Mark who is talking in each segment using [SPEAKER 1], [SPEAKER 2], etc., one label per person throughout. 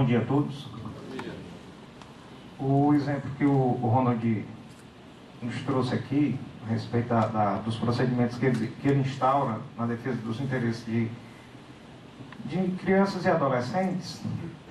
[SPEAKER 1] dia a todos. O exemplo que o Ronald nos trouxe aqui, a respeito dos procedimentos que ele instaura na defesa dos interesses de crianças e adolescentes,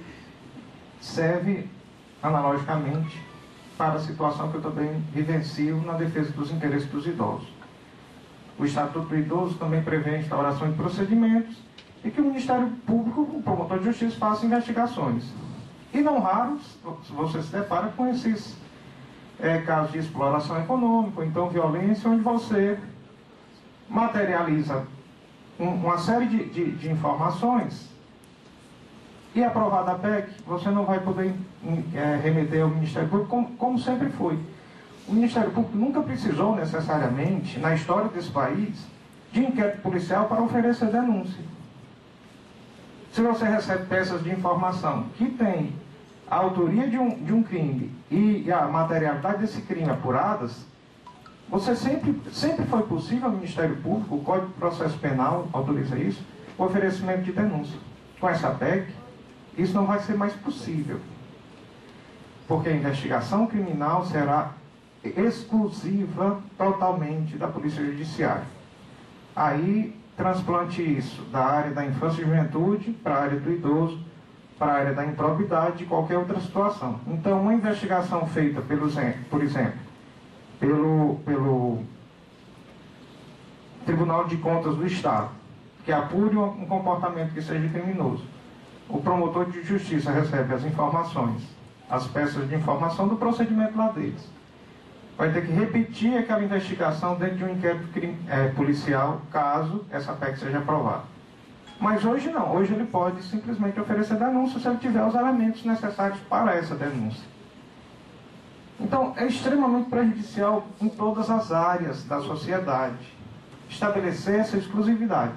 [SPEAKER 1] serve analogicamente para a situação que eu também vivencio na defesa dos interesses dos idosos. O Estatuto do Idoso também prevê a instauração de procedimentos e que o Ministério Público, o promotor de justiça, faça investigações. E não raros, você se depara com esses casos de exploração econômica, ou então violência, onde você materializa uma série de informações e aprovada a PEC, você não vai poder remeter ao Ministério Público como sempre foi. O Ministério Público nunca precisou necessariamente, na história desse país, de inquérito policial para oferecer denúncia. Se você recebe peças de informação que tem a autoria de um crime e a materialidade desse crime apuradas, você sempre foi possível ao Ministério Público, o Código de Processo Penal autoriza isso, o oferecimento de denúncia. Com essa PEC, isso não vai ser mais possível, porque a investigação criminal será exclusiva totalmente da Polícia Judiciária. Aí, transplante isso da área da infância e juventude para a área do idoso, para a área da improbidade e qualquer outra situação. Então, uma investigação feita, por exemplo, pelo Tribunal de Contas do Estado, que apure um comportamento que seja criminoso, o promotor de justiça recebe as informações, as peças de informação do procedimento lá deles. Vai ter que repetir aquela investigação dentro de um inquérito policial, caso essa PEC seja aprovada. Mas hoje não, hoje ele pode simplesmente oferecer denúncia se ele tiver os elementos necessários para essa denúncia. Então, é extremamente prejudicial em todas as áreas da sociedade estabelecer essa exclusividade.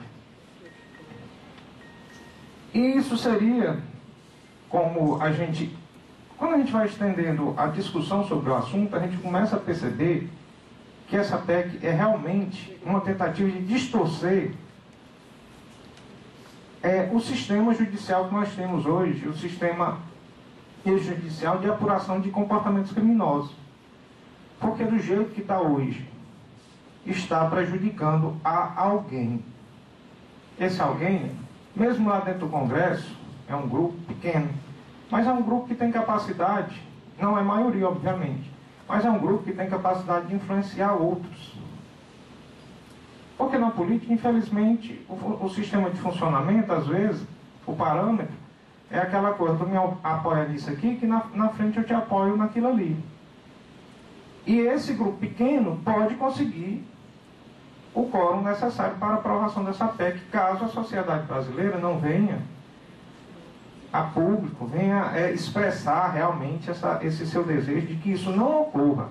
[SPEAKER 1] E isso seria, quando a gente vai estendendo a discussão sobre o assunto, a gente começa a perceber que essa PEC é realmente uma tentativa de distorcer o sistema judicial que nós temos hoje, o sistema judicial de apuração de comportamentos criminosos. Porque do jeito que está hoje, está prejudicando a alguém. Esse alguém, mesmo lá dentro do Congresso, é um grupo pequeno, mas é um grupo que tem capacidade, não é maioria, obviamente, mas é um grupo que tem capacidade de influenciar outros. Porque na política, infelizmente, o sistema de funcionamento, às vezes, o parâmetro, é aquela coisa, tu me apoia nisso aqui, que na frente eu te apoio naquilo ali. E esse grupo pequeno pode conseguir o quórum necessário para a aprovação dessa PEC, caso a sociedade brasileira não venha a público, venha expressar realmente esse seu desejo de que isso não ocorra.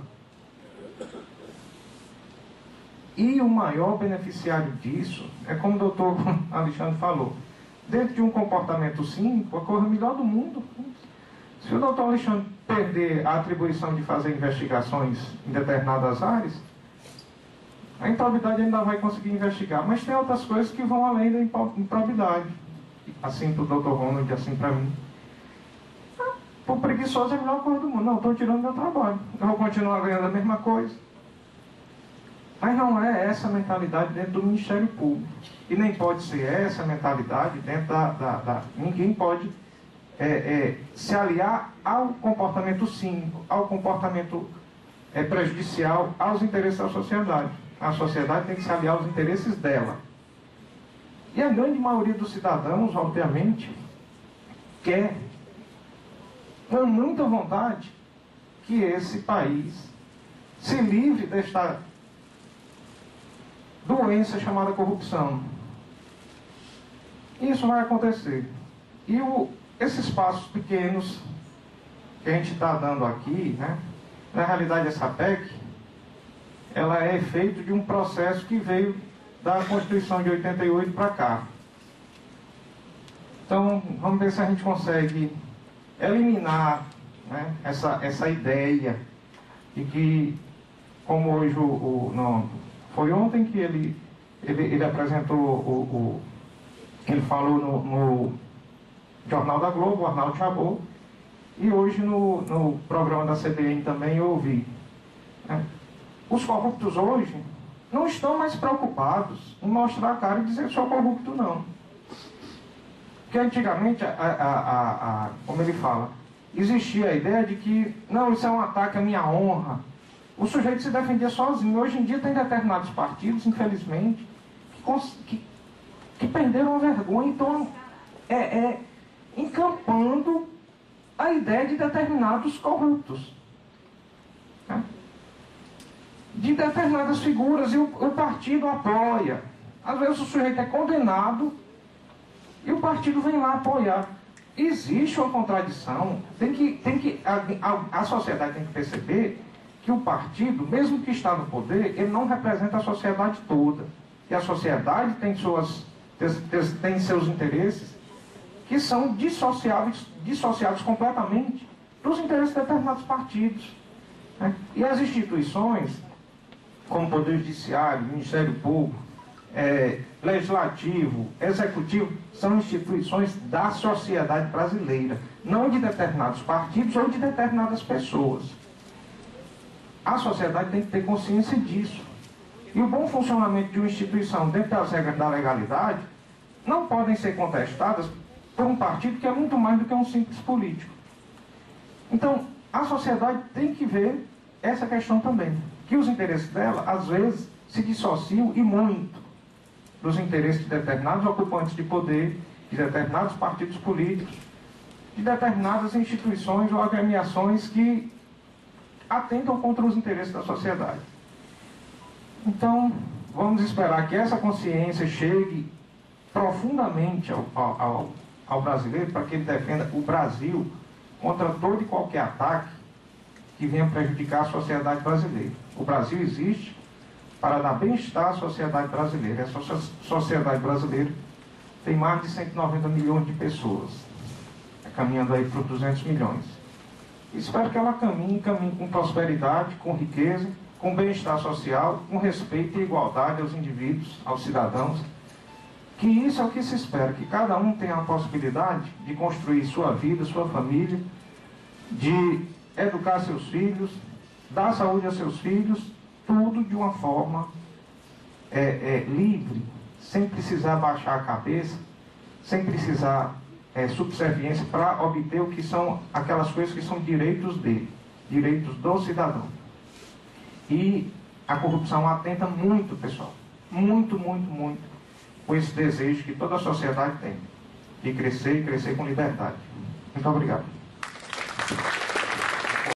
[SPEAKER 1] E o maior beneficiário disso é, como o doutor Alexandre falou, dentro de um comportamento cínico, a coisa melhor do mundo. Se o doutor Alexandre perder a atribuição de fazer investigações em determinadas áreas, a improbidade ainda vai conseguir investigar, mas tem outras coisas que vão além da improbidade. Assim para o doutor Ronald, assim para mim. Por preguiçoso é a melhor coisa do mundo. Não, estou tirando meu trabalho. Eu vou continuar ganhando a mesma coisa. Mas não é essa a mentalidade dentro do Ministério Público. E nem pode ser essa a mentalidade dentro ninguém pode se aliar ao comportamento cínico, ao comportamento prejudicial aos interesses da sociedade. A sociedade tem que se aliar aos interesses dela. E a grande maioria dos cidadãos, obviamente, quer, com muita vontade, que esse país se livre desta doença chamada corrupção. Isso vai acontecer. E esses passos pequenos que a gente está dando aqui, né, na realidade essa PEC, ela é efeito de um processo que veio da Constituição de 88 para cá. Então, vamos ver se a gente consegue eliminar, né, essa ideia de que, como hoje não, foi ontem que ele apresentou, ele falou Jornal da Globo, o Arnaldo Jabor, e hoje no programa da CBN também eu ouvi. Os corruptos hoje não estão mais preocupados em mostrar a cara e dizer que sou corrupto, não. Porque antigamente, como ele fala, existia a ideia de que, não, isso é um ataque à minha honra. O sujeito se defendia sozinho. Hoje em dia tem determinados partidos, infelizmente, que perderam a vergonha, então encampando a ideia de determinados corruptos, né? De determinadas figuras, e o partido apoia. Às vezes o sujeito é condenado e o partido vem lá apoiar. Existe uma contradição. A sociedade tem que perceber que o partido, mesmo que está no poder, ele não representa a sociedade toda. E a sociedade tem seus interesses que são dissociados completamente dos interesses de determinados partidos, né? E as instituições, como o Poder Judiciário, Ministério Público, Legislativo, Executivo, são instituições da sociedade brasileira, não de determinados partidos ou de determinadas pessoas. A sociedade tem que ter consciência disso. E o bom funcionamento de uma instituição dentro das regras da legalidade não podem ser contestadas por um partido que é muito mais do que um simples político. Então, a sociedade tem que ver essa questão também, que os interesses dela, às vezes, se dissociam e muito dos interesses de determinados ocupantes de poder, de determinados partidos políticos, de determinadas instituições ou agremiações que atentam contra os interesses da sociedade. Então, vamos esperar que essa consciência chegue profundamente ao brasileiro, para que ele defenda o Brasil contra todo e qualquer ataque que venha prejudicar a sociedade brasileira. O Brasil existe para dar bem-estar à sociedade brasileira. Essa sociedade brasileira tem mais de 190 milhões de pessoas, caminhando aí para os 200 milhões. Espero que ela caminhe com prosperidade, com riqueza, com bem-estar social, com respeito e igualdade aos indivíduos, aos cidadãos. Que isso é o que se espera, que cada um tenha a possibilidade de construir sua vida, sua família, de educar seus filhos, dar saúde a seus filhos, tudo de uma forma livre, sem precisar baixar a cabeça, sem precisar subserviência para obter o que são aquelas coisas que são direitos dele, direitos do cidadão. E a corrupção atenta muito, pessoal, muito, muito, muito, com esse desejo que toda a sociedade tem, de crescer e crescer com liberdade. Muito obrigado.